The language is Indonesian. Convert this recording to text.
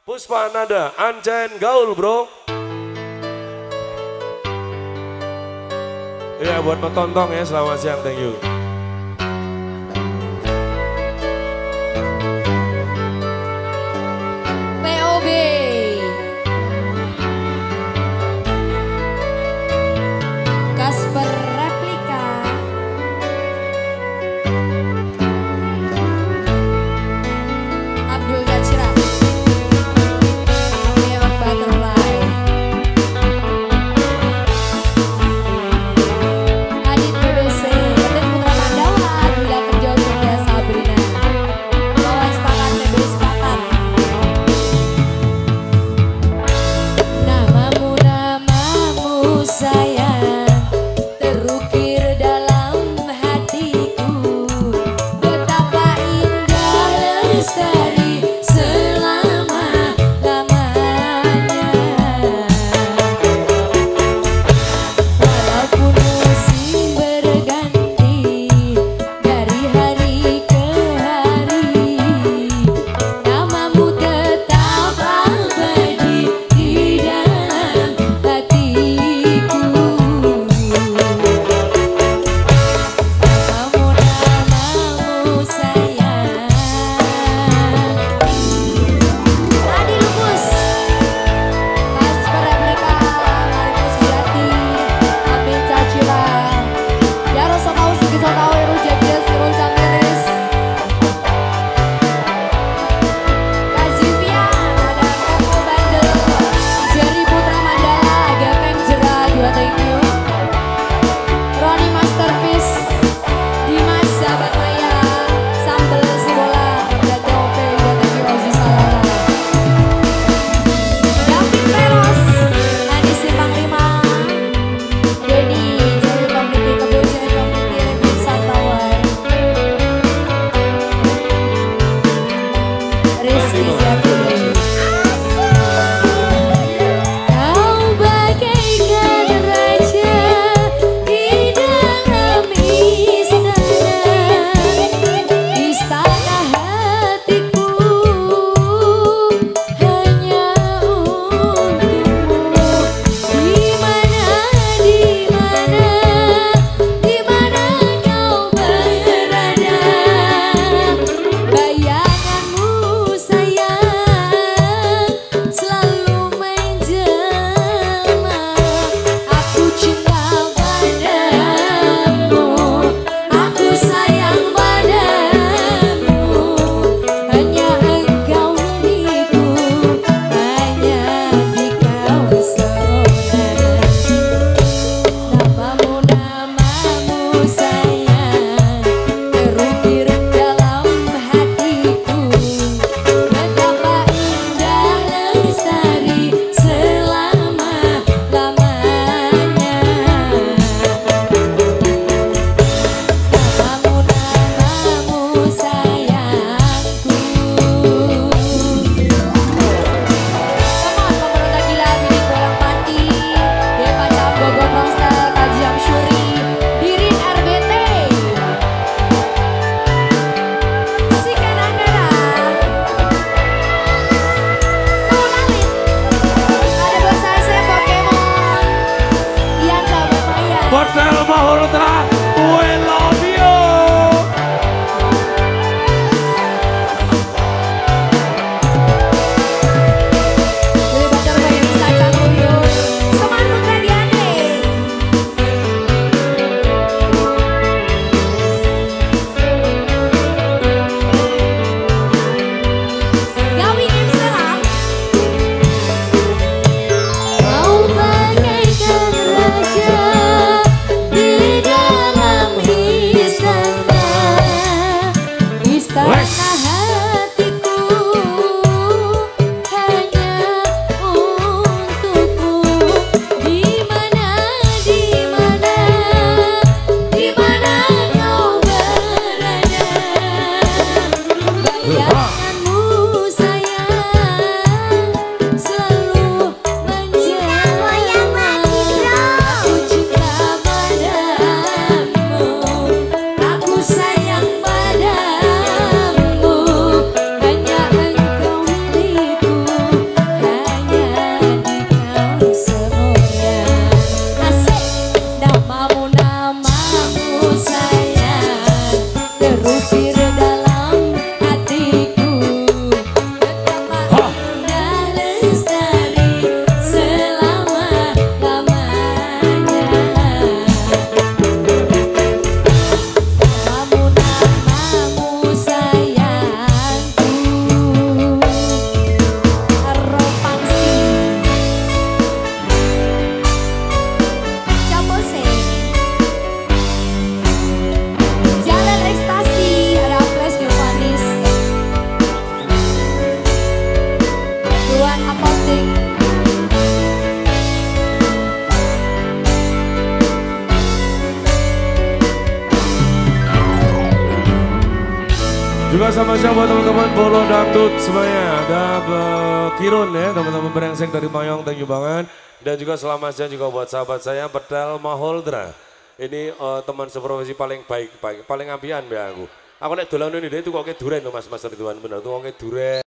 Puspa Nada, Anjen Gaul bro. Ya buat nonton ya, selamat siang, thank you. POB Kasper Replika Abdul Gacira Neon Butterfly Adit BBC Ketik Putra Juga sama siang buat teman-teman Bolo Dangdut semuanya. Ada Kirun ya teman-teman berengseng dari Mayong, thank you banget. Dan juga selamat siang juga buat sahabat saya Petel Maholdra. Ini teman seprofesi paling baik, paling ampian ya aku. Aku nek dolan ini dia tuh kok kayak duren tuh mas Ridwan bener tuh kok kayak duren.